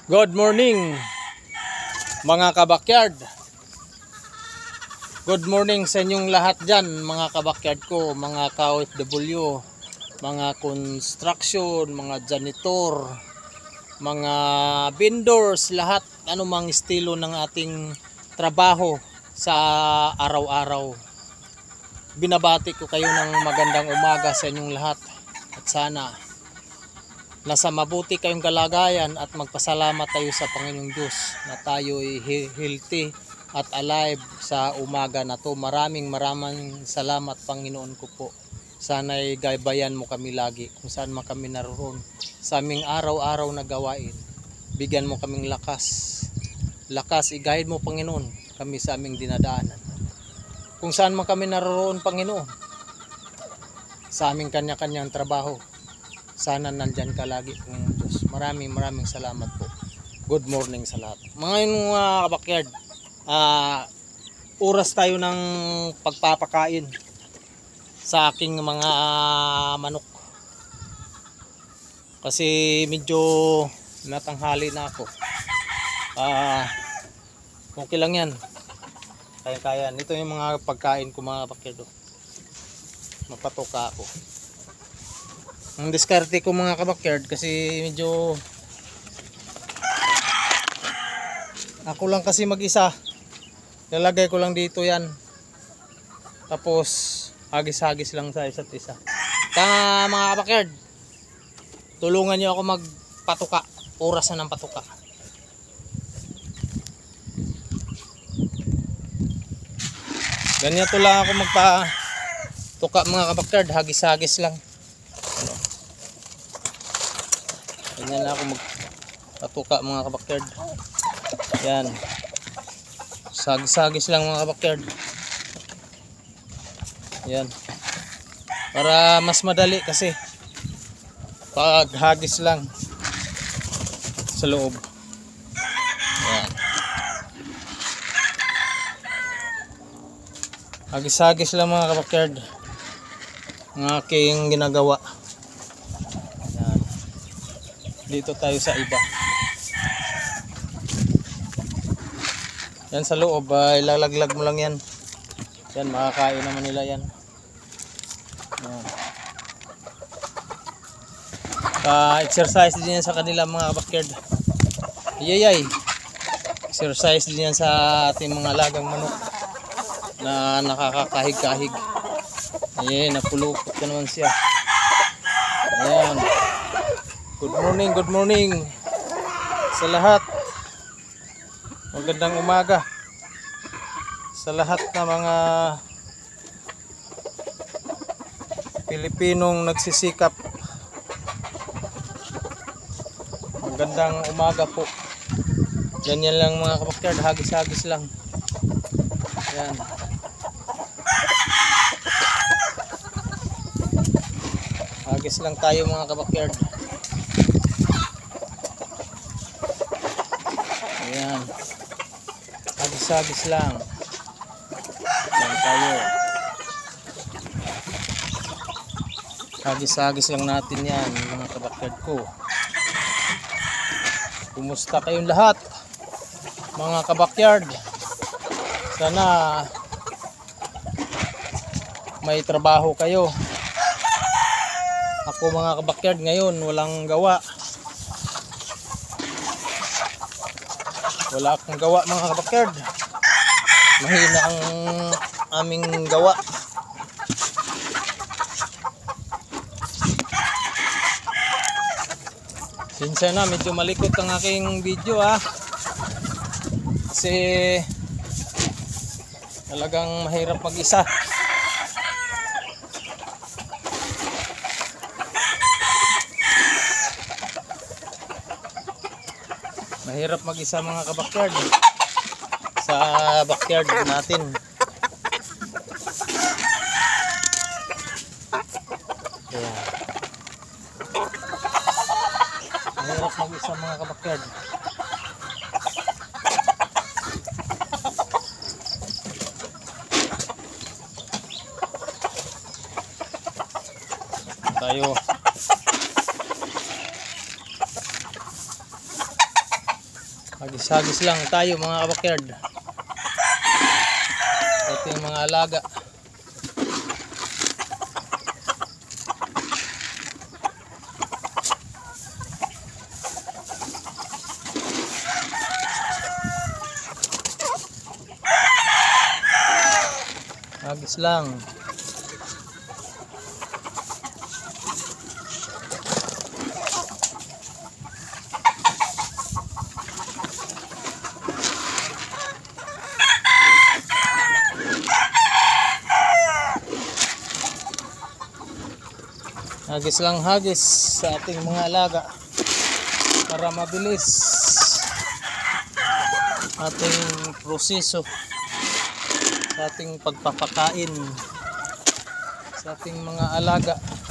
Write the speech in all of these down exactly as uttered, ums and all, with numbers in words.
Good morning mga kabakyard. Good morning sa inyong lahat dyan mga kabakyard ko, mga ka-O F W, mga construction, mga janitor, mga vendors, lahat anumang estilo ng ating trabaho sa araw-araw. Binabati ko kayo ng magandang umaga sa inyong lahat at sana nasa mabuti kayong kalagayan at magpasalamat tayo sa Panginoong Diyos na tayo ay healthy at alive sa umaga na to. Maraming maraming salamat Panginoon ko po. Sana'y gaybayan mo kami lagi kung saan man kami naroon sa aming araw-araw na gawain. Bigyan mo kaming lakas. Lakas, i-guide mo Panginoon kami sa aming dinadaanan. Kung saan man kami naroon Panginoon sa aming kanya-kanyang trabaho. Sana nandyan ka lagi Panginoon Diyos. Maraming maraming salamat po. Good morning sa lahat. Mga mga uh, kabakyard, uh, oras tayo ng pagpapakain sa aking mga uh, manok. Kasi medyo natanghali na ako. Uh, okay lang yan. Kaya-kaya. Ito yung mga pagkain ko mga kabakyard. Mapatoka ako. Ang diskarte ko mga kabakyard kasi medyo ako lang kasi mag-isa. Lalagay ko lang dito yan. Tapos hagis-hagis lang sa isa't isa. Kaya mga kabakyard, tulungan nyo ako magpatuka. Oras na ng patuka. Ganyan to lang ako magpatuka mga kabakyard. Hagis-hagis lang. Ganyan na ako magpatuka mga kabakyard. Yan. Sagis-sagis lang mga kabakyard. Yan. Para mas madali kasi pag hagis lang sa loob. Yan. Hagis-hagis lang mga kabakyard ang aking ginagawa. Dito tayo sa iba. Yan sa loob, uh, ilalaglag mo lang yan. Yan, makakain naman nila yan. Yan. Pa-exercise din yan sa kanila mga kabakyard. Iyayay. Exercise din yan sa ating mga lagang manok na nakakakahig-kahig. Ayan, napulupot ka naman siya. Ayan. Good morning, good morning sa lahat. Magandang umaga sa lahat na mga Pilipinong nagsisikap. Magandang umaga po. Ganyan lang mga kabakyard, hagis-hagis lang. Yan. Hagis lang tayo mga kabakyard. Ayan. Hagis-hagis lang. Yan tayo. Hagis-hagis lang natin yan mga kabakyard ko. Kumusta kayong lahat mga kabakyard? Sana may trabaho kayo. Ako mga kabakyard ngayon walang gawa. Wala akong gawa mga kabakyard. Mahina ang aming gawa. Minsan na medyo malikot ang aking video ha. Kasi talagang mahirap mag-isa. Mahirap mag-isa mga kabakyard sa backyard natin. Ayan. Mahirap mag-isa mga kabakyard. Tayo Hagis-hagis lang tayo mga kabakyard. Ating mga alaga. Hagis lang. Hagis lang hagis sa ating mga alaga para mabilis ating proseso sa ating pagpapakain sa ating mga alaga.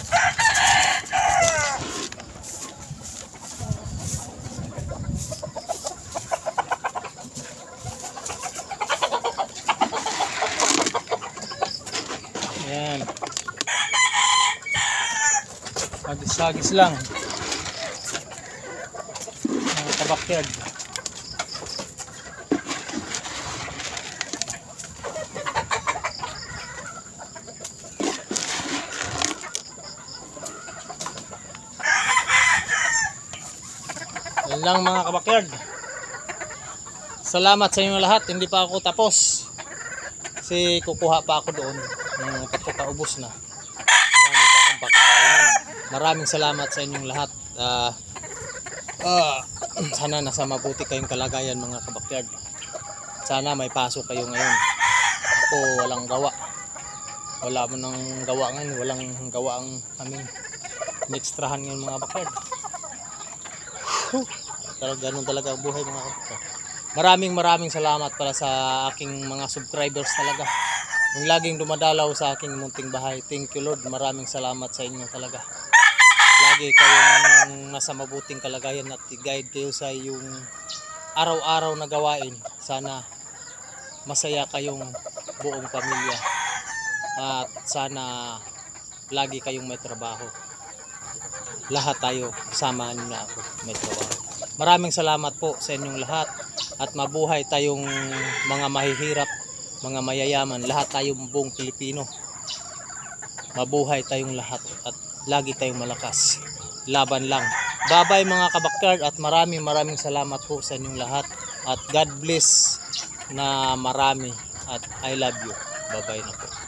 Ayan. Hagis-hagis lang mga kabakyard. Yan lang mga kabakyard. Salamat sa inyo lahat. Hindi pa ako tapos kasi kukuha pa ako doon nung pagkakaubos na. Marami pa akong pagkakainin. Maraming salamat sa inyong lahat. uh, uh, Sana nasa mabuti kayong kalagayan mga kabakyard. Sana may pasok kayo ngayon. Ako walang gawa. Wala mo nang gawa ngayon. Walang gawa ang aming inekstrahan ngayon mga kabakyard. Talaga ganun talaga ang buhay mga kabakyard. Maraming maraming salamat para sa aking mga subscribers talaga. Yung laging dumadalaw sa aking munting bahay. Thank you Lord. Maraming salamat sa inyo talaga. Lagi kayong nasa mabuting kalagayan at i-guide kayo sa yung araw-araw na gawain. Sana masaya kayong buong pamilya. At sana lagi kayong may trabaho. Lahat tayo, samahan niyo na ako may trabaho. Maraming salamat po sa inyong lahat. At mabuhay tayong mga mahihirap, mga mayayaman. Lahat tayong buong Pilipino. Mabuhay tayong lahat at lagi tayong malakas. Laban lang. Bye-bye mga kabakyard at maraming maraming salamat po sa inyong lahat. At God bless na marami at I love you. Bye-bye na po.